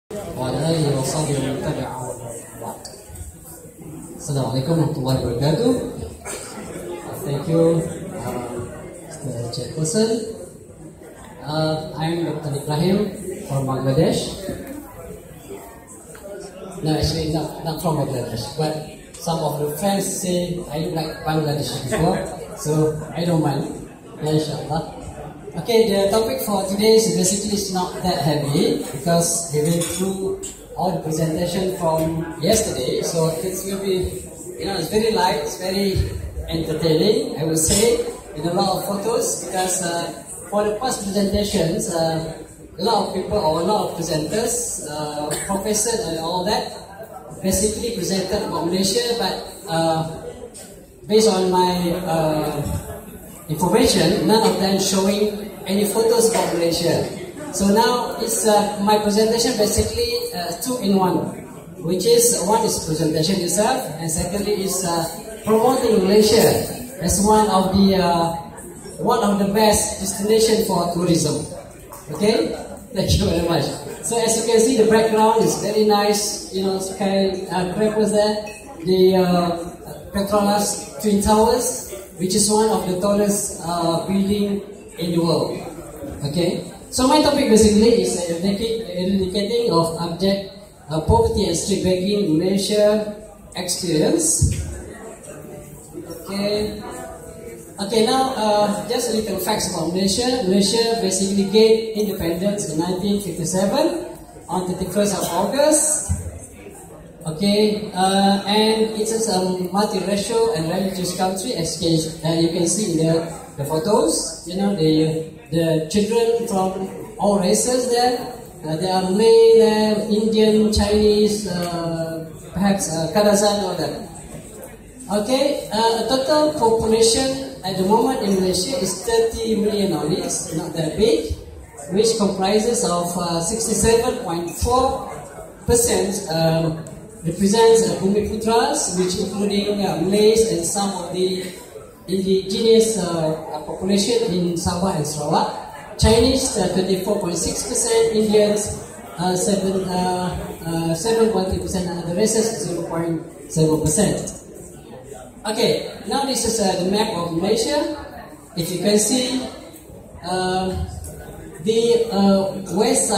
وعلى آله وصحبه ومن تبعهم. Assalamualaikum warahmatullahi wabarakatuh. Thank you, Mr. Chairperson. I'm Dr. Rahim from Bangladesh. No, actually not from Bangladesh, but some of the friends say I look like Bangladesh before, so I don't mind. Inshallah. Okay, the topic for today is basically not that heavy because we went through all the presentation from yesterday, so it will be, it's very light, it's very entertaining, I would say, with a lot of photos because for the past presentations, a lot of people or a lot of presenters, professors and all that, basically presented about Malaysia, but based on my information, none of them showing any photos about Malaysia. So now it's my presentation basically two in one, which is one is presentation itself, and secondly is promoting Malaysia as one of the best destination for tourism. Okay, thank you very much. So as you can see, the background is very nice. Sky crackers there, the Petronas Twin Towers, which is one of the tallest building in the world. Okay, so my topic basically is eradicating of abject poverty and street begging in Malaysia experience. Okay, now just a little facts about Malaysia. Malaysia basically gained independence in 1957 on 31st of August. Okay, and it is a multiracial and religious country, as you can see in the photos. The children from all races there. There are Malay there, Indian, Chinese, perhaps Kadazan, all that. Okay, total population at the moment in Malaysia is 30 million only. It's not that big, which comprises of 67.4% represents Bumiputras, which including Malays and some of the indigenous population in Sabah and Sarawak. Chinese 24.6%, Indians 7.3%, and the rest is 0.7%. Okay, now this is the map of Malaysia. If you can see the west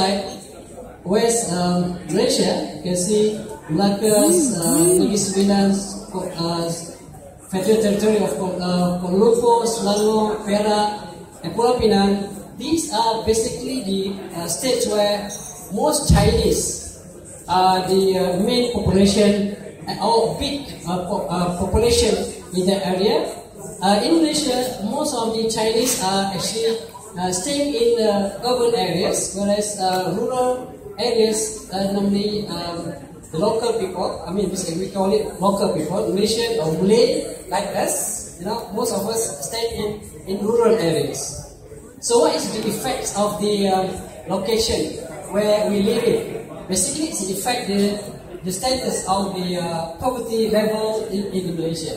Malaysia, you can see Melaka, Negeri Sembilan, Federal Territory of Kuala Lumpur, Selangor, Perak, and Pulau Pinang. These are basically the states where most Chinese are the main population or big population in that area. In Malaysia, most of the Chinese are actually staying in urban areas, whereas rural areas, normally the local people, we call it local people, Malaysian or Malay like us, most of us stay in rural areas. So what is the effects of the location where we live in? Basically, it affects the status of the poverty level in Malaysia.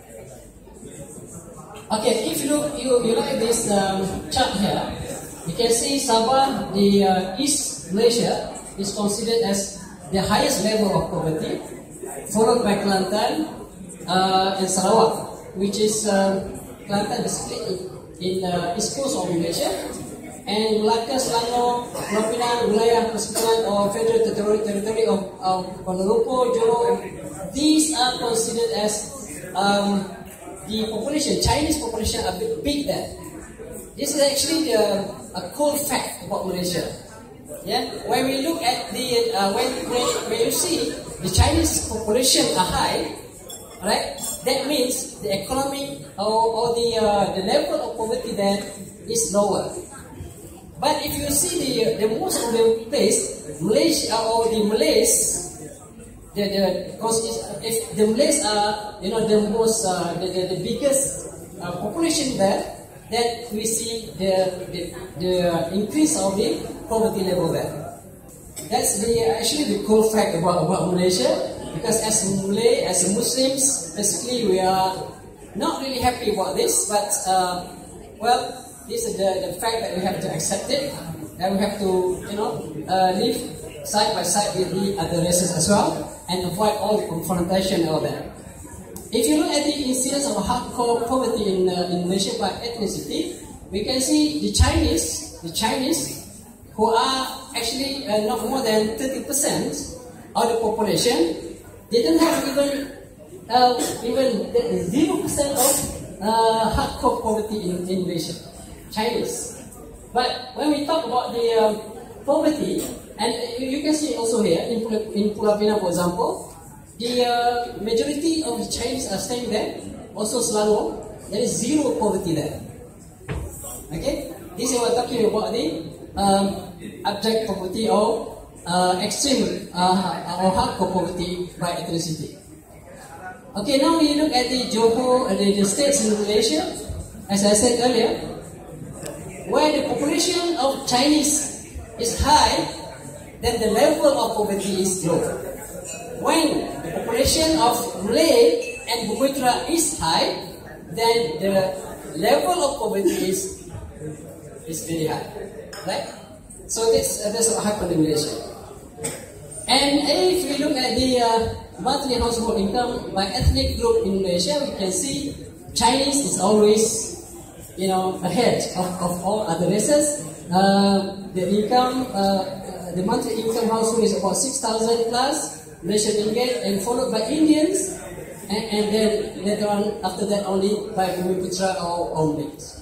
Okay, if you look at this chart here, you can see Sabah, the East Malaysia, is considered as the highest level of poverty, followed by Kelantan and Sarawak, which is Kelantan basically in the east coast of Malaysia, and Melaka, Selangor, Pulau Pinang, wilayah persekutuan or Federal Territory of Kuala Lumpur, Johor. These are considered as the population, Chinese population, are big there. This is actually a cool fact about Malaysia. Yeah, when we look at the when you see the Chinese population are high, right? That means the economy or the level of poverty there is lower. But if you see the most of the place, Malaysia or the Malays, if the Malays are the biggest population there, then we see the increase of the poverty level there. That's actually the cool fact about Malaysia, because as Malay, as Muslims, basically we are not really happy about this, but this is the fact that we have to accept it, and we have to live side by side with the other races as well, and avoid all the confrontation of them. If you look at the incidence of hardcore poverty in Malaysia by ethnicity, we can see the Chinese, who are actually not more than 30% of the population, didn't have even 0% of hardcore poverty in Malaysia. Chinese. But when we talk about the poverty, and you can see also here in Pulau Pinang, for example, the majority of the Chinese are staying there. Also Selangor, there is zero poverty there. Okay, this is what we're talking about the abject poverty or extreme or hardcore poverty by ethnicity. Okay, now we look at the Johor, the states in Malaysia, as I said earlier, where the population of Chinese is high, then the level of poverty is low. When the population of Malay and Bumiputera is high, then the level of poverty is very high, right? So that's what happened in Malaysia. And if we look at the monthly household income by ethnic group in Malaysia, we can see Chinese is always, ahead of all other races. The income, the monthly income household is about 6,000 plus Malaysian ringgit, and followed by Indians, and then later on, after that, only by Bumiputera or Malays.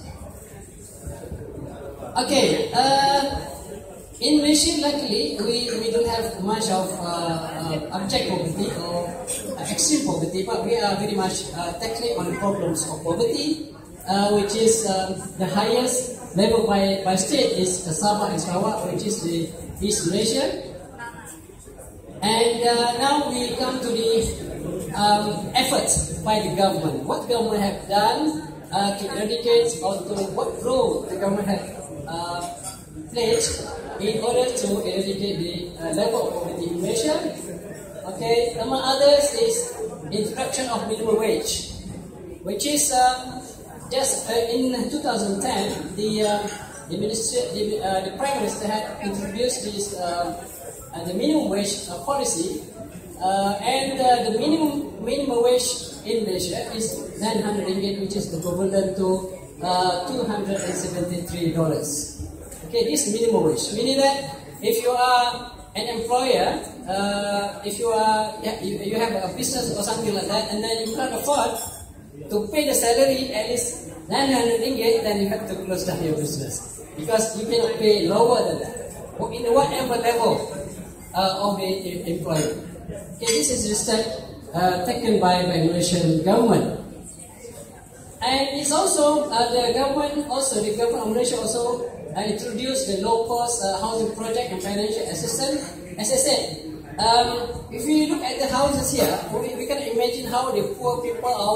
Okay, in Malaysia, luckily, we don't have much of abject poverty or extreme poverty, but we are very much tackling on the problems of poverty, which is the highest level by state is Sabah and Sarawak, which is the East Malaysia. And now we come to the efforts by the government. What government have done to eradicate, or to what role the government have played in order to eradicate the level of poverty in Malaysia. Okay, among others is introduction of minimum wage, which is just in 2010 the Prime Minister had introduced this the minimum wage policy, and the minimum wage in Malaysia is 900 ringgit, which is equivalent to $273. Okay, this minimum wage, meaning that if you are an employer, if you have a business or something like that, and then you can't afford to pay the salary at least 900 ringgit, then you have to close down your business, because you cannot pay lower than that, or in whatever level of the employer. Okay, this is the step taken by the Malaysian government. And it's also the government of Malaysia also introduced the low-cost housing project and financial assistance. As I said, if we look at the houses here, we can imagine how the poor people, how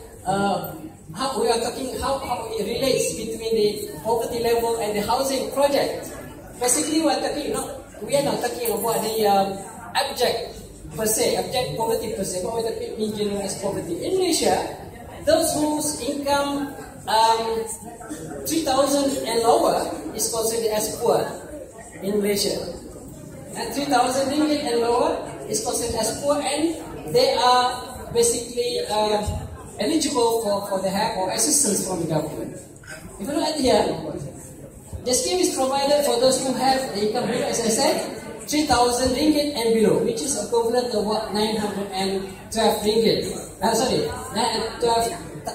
it relates between the poverty level and the housing project. Basically, we are not talking about the abject poverty per se, but we are talking in general as poverty. In Malaysia, those whose income 3,000 and lower is considered as poor in Malaysia. And 3,000 ringgit and lower is considered as poor, and they are basically eligible for the help or assistance from the government. If you look at here, the scheme is provided for those who have the income below, as I said, 3,000 ringgit and below, which is equivalent to what, 912 ringgit. 912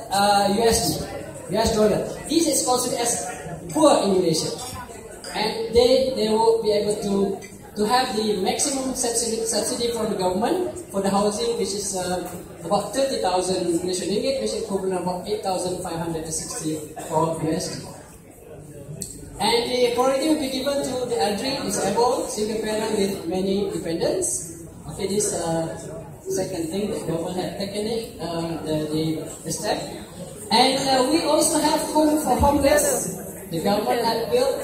US dollar. This is considered as poor in Malaysia, and they will be able to have the maximum subsidy from the government for the housing, which is about 30,000 Malaysian ringgit, which is equivalent about 8,564 USD. And the priority will be given to the elderly, disabled, single parent with many dependents. Okay, this second thing that government had taken it, the step. And we also have home for homeless. The government had built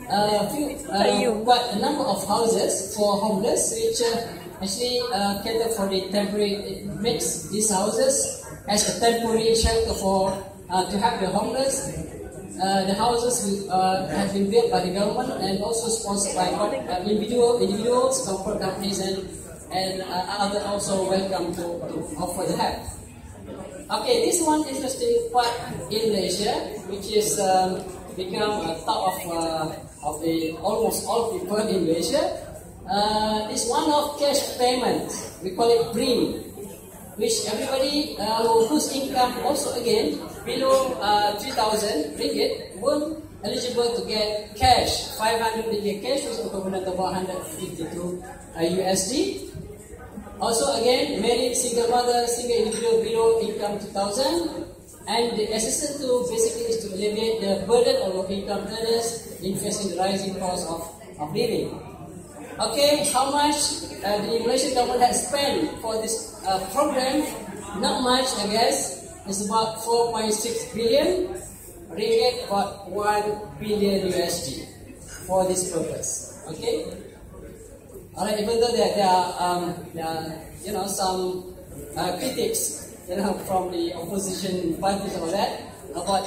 quite a number of houses for homeless, which actually cater for the temporary. It makes these houses as a temporary shelter for to have the homeless the houses have been built by the government and also sponsored by individuals, corporate companies, and other also welcome to offer the help. Okay, this one interesting part in Malaysia, which is become a top of the almost all people in Malaysia, is one of cash payment. We call it BRIM, which everybody whose income also again below 3,000 ringgit will eligible to get cash, 500 ringgit cash, which is equivalent to about 152 USD. Also again, married, single mother, single individual below income 2,000, and the assistance to basically is to alleviate the burden of low income earners in facing the rising cost of living. Okay, how much the Malaysian government has spent for this program? Not much, I guess. It's about 4.6 billion ringgit, about 1 billion USD for this purpose. Okay. Alright, even though there are some critics, from the opposition parties about that, about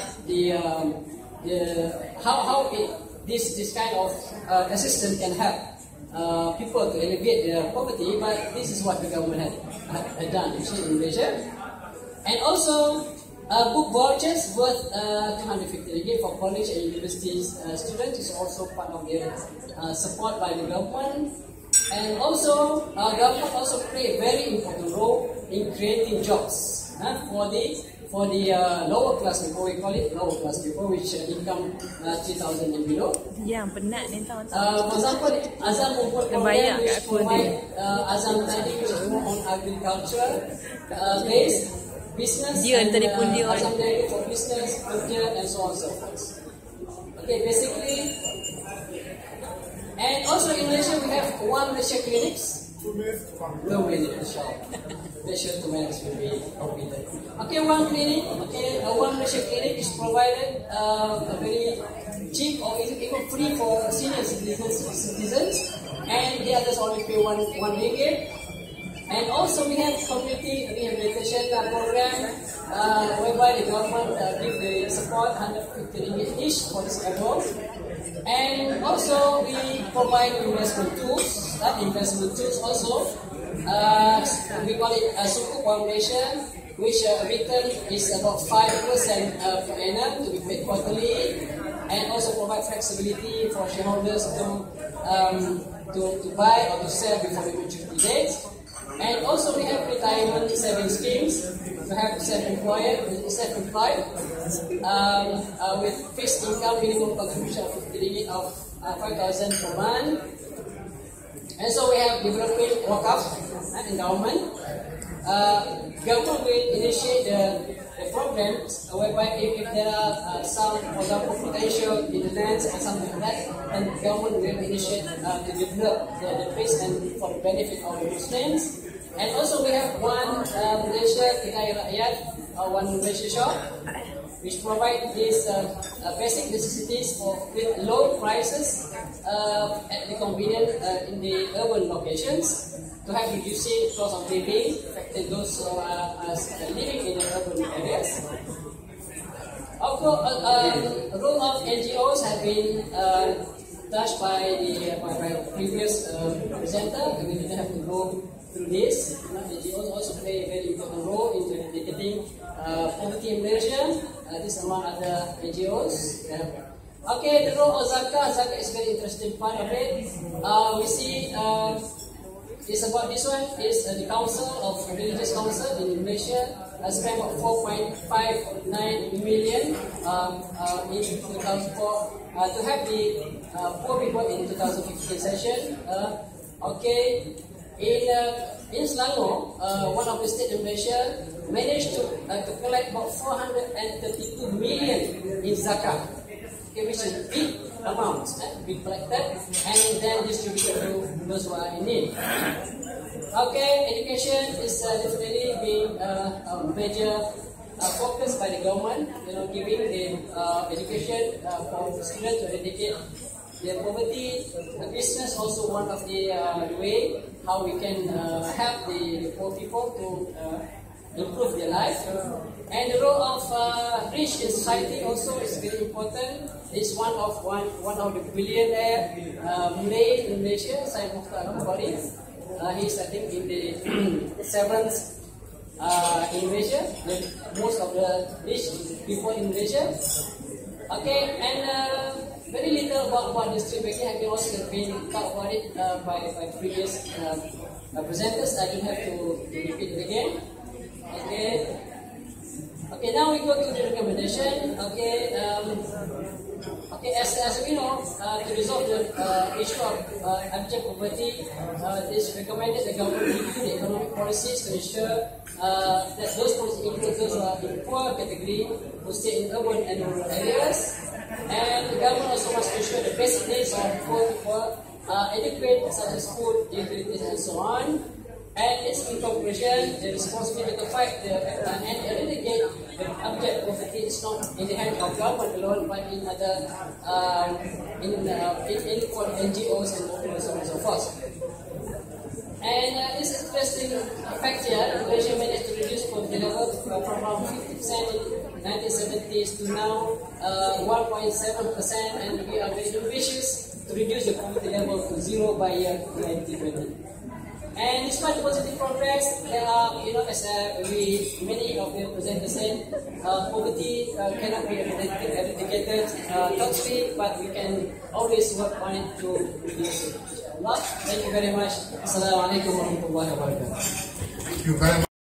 how this kind of assistance can help people to alleviate their poverty, but this is what the government had done in Malaysia. And also book vouchers worth 250 ringgit for college and university students is also part of their support by the government. And also, government also play a very important role in creating jobs for the lower class people. We call it lower class people, which income 3,000 and below. Yang penat ni tahu. For example, Azam program which provide Azam tadi which is more on agriculture based business and Azam tadi for business, culture, and so on and so forth. Okay, basically. And also in Malaysia we have one Malaysia clinics. 2 minutes, inshallah. Malaysia 2 minutes will be completed. Okay, one clinic. Okay, one Malaysia clinic is provided a very cheap or even free for senior citizens, and the others only pay one ringgit. And also we have community rehabilitation program whereby the government give the support 150 ringgit each for this above. And also we provide investment tools. Investment tools also we call it a Sukuk Foundation, which return is about 5% per annum to be paid quarterly, and also provide flexibility for shareholders to buy or to sell before the maturity date. And also we have retirement saving schemes to have self-employed with fixed income minimum contribution of 50 ringgit of 5,000 per month. And so we have developing wakaf and endowment. Government will initiate the programs whereby if there are some, for example, potential in the lands and something like that, then government will initiate to develop the place and for the benefit of the Muslims. And also we have one Malaysia Kedai Rakyat, one Malaysia shop, which provide these basic necessities with low prices at the convenient in the urban locations to have reducing cost of living, affecting those who are living in the urban areas. Also, the role of NGOs have been touched by previous presenter. We didn't have to go through this. NGOs also play a very important role in eradicating poverty in Malaysia. This among other NGOs. Okay, the role of Zakah. Zakah is a very interesting part of it. We see it's about this one is the Council of Religious Council in Malaysia spent about 4.59 million in 2004 to have the poor people in 2015 session. Okay. In Selangor, one of the states in Malaysia managed to collect about 432 million in zakah, okay, which is big amounts, big collected, and then distributed to those who are in need. Okay, education is definitely being a major focus by the government, giving the education for students to eradicate their poverty. Business also one of the way how we can help the poor people to improve their life. And the role of rich in society also is very important. It's one of the billionaire Malay in Malaysia, Syed Mukhtar Al-Bukhari. He's I think in the seventh in Malaysia, with most of the rich people in Malaysia. Okay, and very little about district banking. I can also been talked about it by previous presenters. I don't have to repeat it again. Okay. Okay, now we go to the recommendation. Okay, as we know, to resolve the issue of abject poverty, it is recommended the government review the economic policies to ensure that those policies include those who are in poor category, who stay in urban and rural areas, and the government also must ensure the basic needs of poor people are adequate, such as food, utilities, and so on. And its in conclusion, the responsibility to fight and eradicate the abject poverty is not in the hands of government alone, but in other in NGOs and so on and so forth. And this interesting fact here, Malaysia managed to reduce poverty level from around 50% in 1970s to now 1.7%, and we are very ambitious to reduce the poverty level to 0 by year 2020. And despite the positive progress, there are, as many of the presenters said, poverty cannot be eradicated totally, but we can always work on it to reduce it. Inshallah. Thank you very much. Assalamualaikum warahmatullahi wabarakatuh. Thank you very much.